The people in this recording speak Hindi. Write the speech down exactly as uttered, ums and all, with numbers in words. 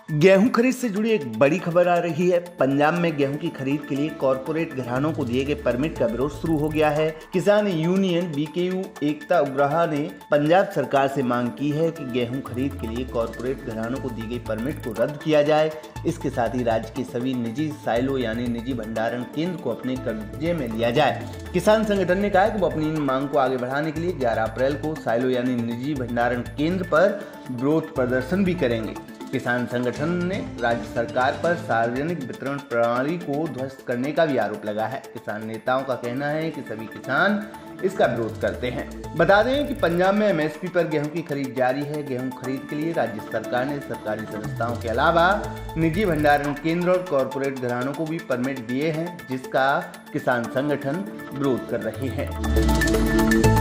गेहूं खरीद से जुड़ी एक बड़ी खबर आ रही है। पंजाब में गेहूं की खरीद के लिए कॉरपोरेट घरानों को दिए गए परमिट का विरोध शुरू हो गया है। किसान यूनियन बीकेयू एकता उग्राहा ने पंजाब सरकार से मांग की है कि गेहूं खरीद के लिए कॉरपोरेट घरानों को दी गई परमिट को रद्द किया जाए। इसके साथ ही राज्य के सभी निजी साइलो यानी निजी भंडारण केंद्र को अपने कब्जे में लिया जाए। किसान संगठन ने कहा है कि वो अपनी मांग को आगे बढ़ाने के लिए ग्यारह अप्रैल को साइलो यानी निजी भंडारण केंद्र पर विरोध प्रदर्शन भी करेंगे। किसान संगठन ने राज्य सरकार पर सार्वजनिक वितरण प्रणाली को ध्वस्त करने का भी आरोप लगा है। किसान नेताओं का कहना है कि सभी किसान इसका विरोध करते हैं। बता दें कि पंजाब में एमएसपी पर गेहूं की खरीद जारी है। गेहूं खरीद के लिए राज्य सरकार ने सरकारी संस्थाओं के अलावा निजी भंडारण केंद्र और कॉरपोरेट घरानों को भी परमिट दिए हैं, जिसका किसान संगठन विरोध कर रहे हैं।